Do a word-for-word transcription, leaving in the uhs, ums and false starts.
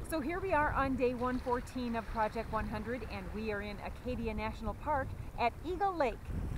So here we are on day one fourteen of Project one hundred, and we are in Acadia National Park at Eagle Lake.